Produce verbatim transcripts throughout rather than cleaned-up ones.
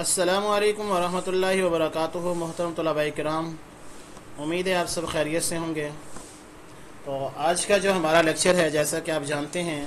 अस्सलामु अलैकुम वरहमतुल्लाहि वबरकातुहू। मोहतरम तलबा किराम, उम्मीद है आप सब खैरियत से होंगे। तो आज का जो हमारा लेक्चर है, जैसा कि आप जानते हैं,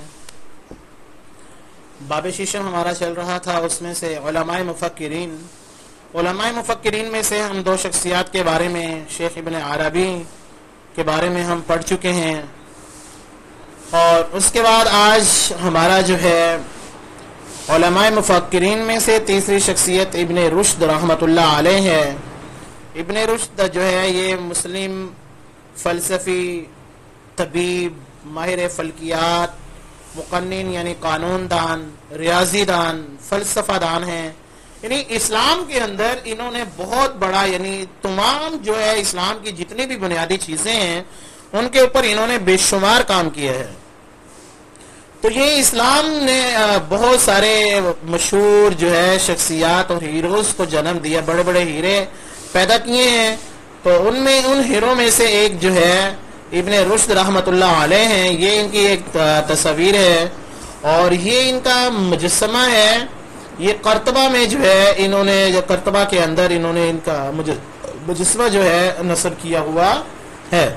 बाब शीशम हमारा चल रहा था। उसमें से उलमाए मुफक्किरीन उलमाए मुफक्किरीन में से हम दो शख्सियात के बारे में, शेख इब्न अरबी के बारे में हम पढ़ चुके हैं। और उसके बाद आज हमारा जो है उलमाए मुफक्किरीन में से तीसरी शख्सियत इब्न रुश्द रहमतुल्लाह अलैह है। इब्न रुश्द जो है ये मुस्लिम फ़लसफ़ी, तबीब, माहिर फ़ल्कियात, मुक़न्निन यानी कानून दान, रियाजी दान, फ़लसफ़ा दान हैं। यानी इस्लाम के अंदर इन्होंने बहुत बड़ा, यानी तमाम जो है इस्लाम की जितनी भी बुनियादी चीज़ें हैं उनके ऊपर इन्होंने बेशुमार काम किया है। तो ये इस्लाम ने बहुत सारे मशहूर जो है शख्सियात और हीरोज़ को जन्म दिया, बड़े बड़े हीरे पैदा किए हैं। तो उनमें उन हीरो में से एक जो है इब्न रुश्द रहमतुल्लाह अलैह हैं। ये इनकी एक तस्वीर है और ये इनका मुजस्समा है। ये कर्तबा में जो है इन्होंने, जो कर्तबा के अंदर इन्होंने इनका मुजस्समा जो है नस्ब किया हुआ है।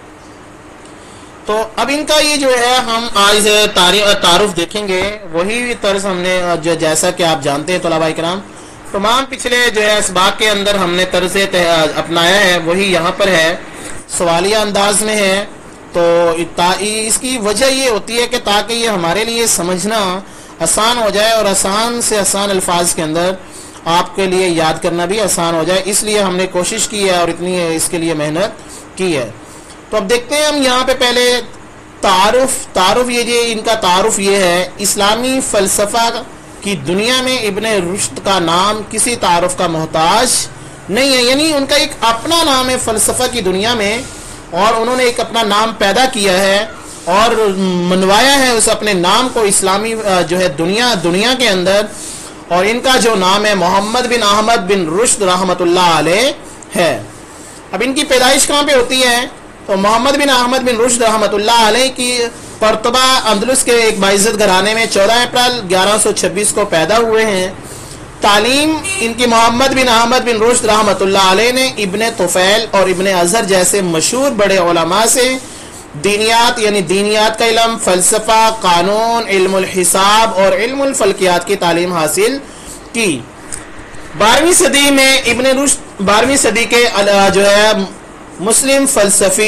तो अब इनका ये जो है हम आज तारुफ देखेंगे। वही तर्ज हमने जो, जैसा कि आप जानते हैं तलबा इकराम, तमाम पिछले जो है इसबाक के अंदर हमने तर्ज अपनाया है, वही यहाँ पर है, सवालिया अंदाज में है। तो इसकी वजह ये होती है कि ताकि ये हमारे लिए समझना आसान हो जाए और आसान से आसान अल्फाज के अंदर आपके लिए याद करना भी आसान हो जाए, इसलिए हमने कोशिश की है और इतनी इसके लिए मेहनत की है। तो अब देखते हैं हम यहाँ पे पहले तारुफ तारुफ ये जो इनका तारुफ ये है, इस्लामी फ़लसफ़ा की दुनिया में इब्न रुश्द का नाम किसी तारुफ का मोहताज नहीं है। यानी उनका एक अपना नाम है फ़लसफ़ा की दुनिया में, और उन्होंने एक अपना नाम पैदा किया है और मनवाया है उस अपने नाम को इस्लामी जो है दुनिया दुनिया के अंदर। और इनका जो नाम है मोहम्मद बिन अहमद बिन रुश्द रहमतुल्लाह अलैह है। अब इनकी पैदाइश कहाँ पे होती है? तो मोहम्मद बिन अहमद बिन रुश्द रहमतुल्लाह अलैह की कर्तबा अंदलुस के एक बाइज़्ज़त घराने में चौदह अप्रैल ग्यारह सौ छब्बीस को पैदा हुए हैं। तालीम इनकी मोहम्मद बिन अहमद बिन रुश्द रहमतुल्लाह अलैह ने इब्न तुफ़ैल और इब्न अज़हर जैसे मशहूर बड़े उलमा से दीनियात यानी दीनियात का इल्म, फ़लसफ़ा, कानून, इल्मुल हिसाब और इल्मुल फ़ल्कियात की तालीम हासिल की। बारहवीं सदी में इब्न रुश्द बारहवीं सदी के जो है मुस्लिम फ़लसफ़ी,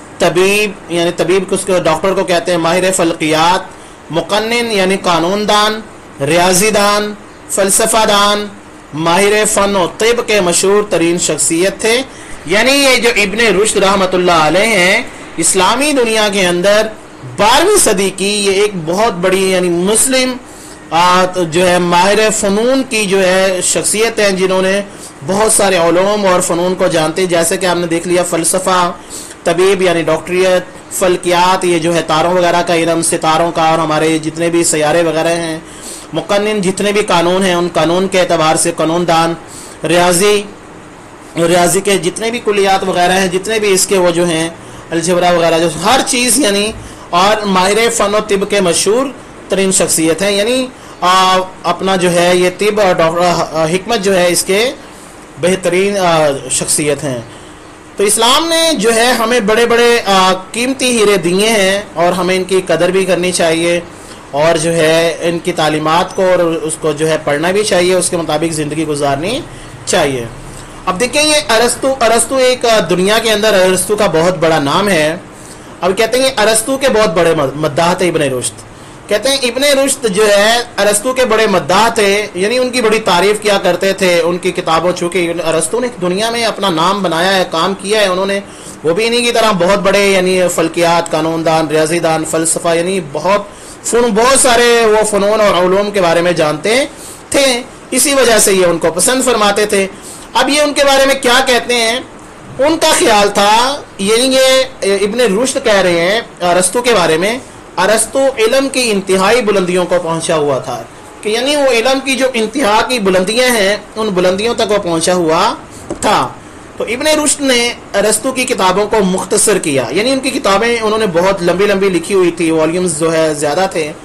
तबीब यानी तबीब को उसको डॉक्टर को कहते हैं, माहिर फ़ल्कियात, मुक़न्निन यानी कानून दान, रियाजी दान, फ़लसफ़ा दान, माहिर फ़न और तिब के मशहूर तरीन शख्सियत थे। यानी ये जो इब्न रुश्द रहमतुल्लाह अलैह हैं, इस्लामी दुनिया के अंदर बारहवीं सदी की ये एक बहुत बड़ी यानी मुस्लिम आ, तो जो है माहिर फ़नून की जो है शख्सियत हैं, जिन्होंने बहुत सारे उलूम और फ़नून को जानते हैं। जैसे कि आपने देख लिया फ़लसफ़ा, तबीब यानी डॉक्टरियत, फ़ल्कियात ये जो है तारों वगैरह का इल्म, सितारों का और हमारे जितने भी सैयारे वगैरह हैं, मुक़न्निन जितने भी कानून हैं उन कानून के एतबार से कानून दान, रियाजी रियाजी के जितने भी कुलियात वगैरह हैं, जितने भी इसके वो जो हैं अलजबरा वगैरह, जो हर चीज़ यानी, और माहिर फ़न और तिब के मशहूर तरीन शख्सियत हैं। यानी आ, अपना जो है ये तिब और डॉक्टर हिकमत जो है इसके बेहतरीन शख्सियत हैं। तो इस्लाम ने जो है हमें बड़े बड़े कीमती हीरे दिए हैं और हमें इनकी कदर भी करनी चाहिए और जो है इनकी तालीमात को और उसको जो है पढ़ना भी चाहिए, उसके मुताबिक ज़िंदगी गुजारनी चाहिए। अब देखिए ये अरस्तु अरस्तु एक दुनिया के अंदर अरस्तु का बहुत बड़ा नाम है। अब कहते हैं अरस्तु के बहुत बड़े मद्दाह थे इब्न रुश्द। कहते हैं इब्न रुश्द जो है अरस्तु के बड़े मद्दाह थे, यानी उनकी बड़ी तारीफ किया करते थे उनकी किताबों। चूँकि अरस्तु ने दुनिया में अपना नाम बनाया है, काम किया है उन्होंने, वो भी इन्हीं की तरह बहुत बड़े यानी फ़ल्कियात, कानून दान, रियाजी दान, फ़लसफ़ा यानी बहुत फन बहुत सारे वो फ़नून और उलूम के बारे में जानते थे। इसी वजह से ये उनको पसंद फरमाते थे। अब ये उनके बारे में क्या कहते हैं, उनका ख्याल था, यानी ये इब्न रुश्द कह रहे हैं अरस्तु के बारे में, अरस्तु इल्म की इंतहाई बुलंदियों को पहुंचा हुआ था, कि यानी वो इल्म की जो इंतहा की बुलंदियां हैं उन बुलंदियों तक वो पहुंचा हुआ था। तो इब्न रुश्द ने अरस्तु की किताबों को मुख्तसर किया, यानी उनकी किताबें उन्होंने बहुत लंबी लंबी लिखी हुई थी, वॉल्यूम्स जो है ज़्यादा थे,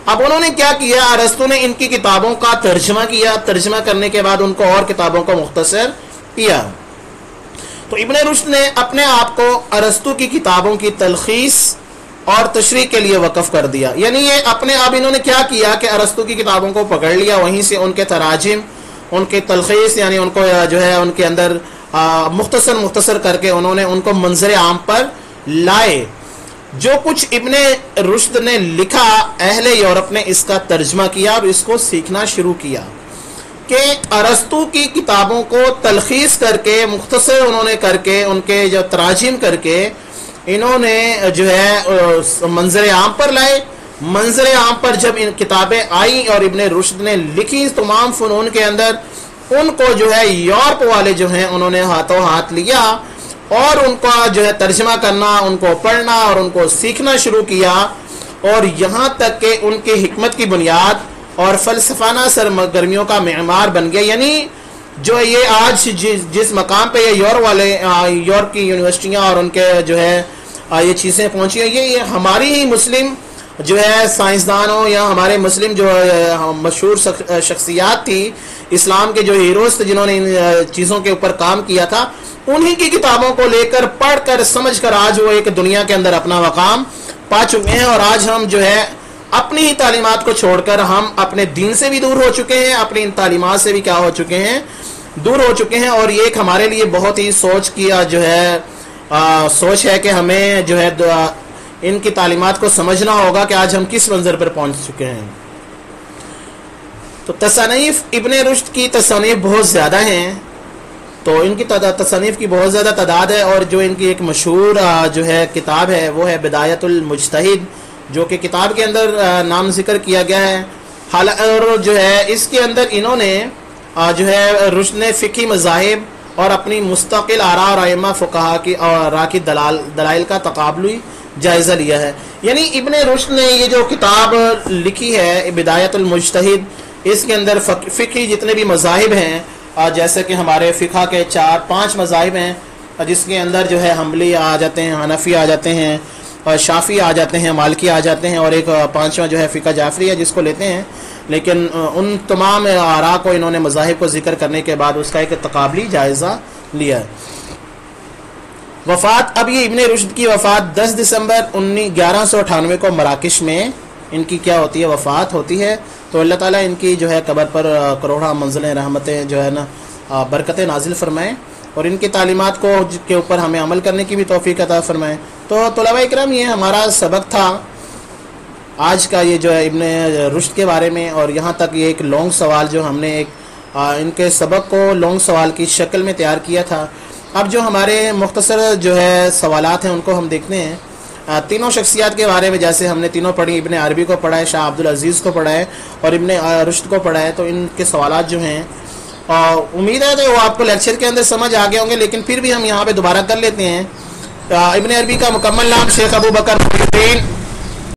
اب انہوں نے کیا کیا، ارسطو نے ان کی کتابوں کا ترجمہ کیا، ترجمہ کرنے کے بعد ان کو اور کتابوں کو مختصر کیا. تو ابن رشد نے اپنے آپ کو ارسطو کی کتابوں کی تلخیص اور تشریح کے لیے وقف کر دیا. یعنی یہ اپنے آپ انہوں نے کیا کیا کہ ارسطو کی کتابوں کو پکڑ لیا، وہیں سے ان کے تراجم، ان کے تلخیص، یعنی ان کو جو ہے ان کے اندر مختصر مختصر کر کے انہوں نے ان کو منظر عام پر لائے. جو کچھ ابن رشد نے لکھا، اہل یورپ نے اس کا ترجمہ کیا اور اس کو سیکھنا شروع کیا کہ ارسطو کی کتابوں کو تلخیص کر کے، مختصر انہوں نے کر کے، ان کے جو تراجم کر کے انہوں نے جو ہے منظر عام پر لائے. منظر عام پر جب ان کتابیں آئیں اور ابن رشد نے لکھی تمام فنون کے اندر، ان کو جو ہے یورپ والے جو ہیں انہوں نے ہاتھوں ہاتھ لیا اور ان کا جو ہے ترجمہ کرنا، ان کو پڑھنا اور ان کو سیکھنا شروع کیا، اور یہاں تک کہ ان کی حکمت کی بنیاد اور فلسفانہ سرگرمیوں کا معمار بن گیا. یعنی جو یہ آج جس مقام پہ یہ یورپ والے یورپ کی یونیورسٹیاں اور ان کے جو ہے یہ چیزیں پہنچی ہیں، یہ ہماری ہی مسلم جو ہے سائنسدانوں یا ہمارے مسلم جو مشہور شخصیات تھی، اسلام کے جو ہیروز تھے جنہوں نے ان چیزوں کے اوپر کام کیا تھا، انہی کی کتابوں کو لے کر پڑھ کر سمجھ کر آج وہ ایک دنیا کے اندر اپنا مقام پا چکے ہیں. اور آج ہم جو ہے اپنی ہی تعلیمات کو چھوڑ کر ہم اپنے دین سے بھی دور ہو چکے ہیں، اپنی ان تعلیمات سے بھی کیا ہو چکے ہیں، دور ہو چکے ہیں. اور یہ ایک ہمارے لیے بہت ہی سوچ کیا جو ہے آ, سوچ ہے کہ ہمیں جو ہے ان کی تعلیمات کو سمجھنا ہوگا کہ آج ہم کس منظر پر پہنچ چکے ہیں. تو تصانیف ابن رشد کی تصانیف بہت زیادہ ہیں، تو ان کی تصانیف کی بہت زیادہ تعداد ہے، اور جو ان کی ایک مشہور جو ہے کتاب ہے وہ ہے بدایت المجتہد، جو کہ کتاب کے اندر نام ذکر کیا گیا ہے. اور جو ہے اس کے اندر انہوں نے جو ہے رشد نے فقہی مذاہب اور اپنی مستقل آراء اور ائمہ فقہا کی اور راہ کی دلال دلائل کا تقابلی جائزہ لیا ہے. یعنی ابن رشد نے یہ جو کتاب لکھی ہے بدایت المجتہد، اس کے اندر فقہی جتنے بھی مذاہب ہیں، جیسے کہ ہمارے فقہ کے چار پانچ مذاہب ہیں، جس کے اندر جو ہے حنبلی آ جاتے ہیں، حنفی آ جاتے ہیں، شافعی آ جاتے ہیں، مالکی آ جاتے ہیں، اور ایک پانچواں جو ہے فقہ جعفری ہے جس کو لیتے ہیں. لیکن ان تمام آراء کو انہوں نے مذاہب کو ذکر کرنے کے بعد اس کا ایک تقابلی جائزہ لیا ہے. وفات، اب یہ ابن رشد کی وفات دس دسمبر انیس گیارہ سو اٹھانوے کو مراکش میں ان کی کیا ہوتی ہے، وفات ہوتی ہے. تو اللہ تعالیٰ ان کی جو ہے قبر پر کروڑا منزلیں رحمتیں جو ہے نا برکتیں نازل فرمائیں، اور ان کی تعلیمات کو کے اوپر ہمیں عمل کرنے کی بھی توفیق عطا فرمائیں. تو طلباء اکرام، یہ ہمارا سبق تھا آج کا، یہ جو ہے ابن رشد کے بارے میں. اور یہاں تک یہ ایک لانگ سوال جو ہم نے ایک ان کے سبق کو لانگ سوال کی شکل میں تیار کیا تھا. اب جو ہمارے مختصر جو ہے سوالات ہیں ان کو ہم دیکھتے ہیں. تینوں شخصیات کے بارے میں جیسے ہم نے تینوں پڑھی، ابن عربی کو پڑھا ہے، شاہ عبدالعزیز کو پڑھا ہے اور ابن رشد کو پڑھا ہے. تو ان کے سوالات جو ہیں امید ہے کہ وہ آپ کو لیکچر کے اندر سمجھ آ گئے ہوں گے، لیکن پھر بھی ہم یہاں پہ دوبارہ کر لیتے ہیں. ابن عربی کا مکمل نام شیخ ابو بکر محی الدین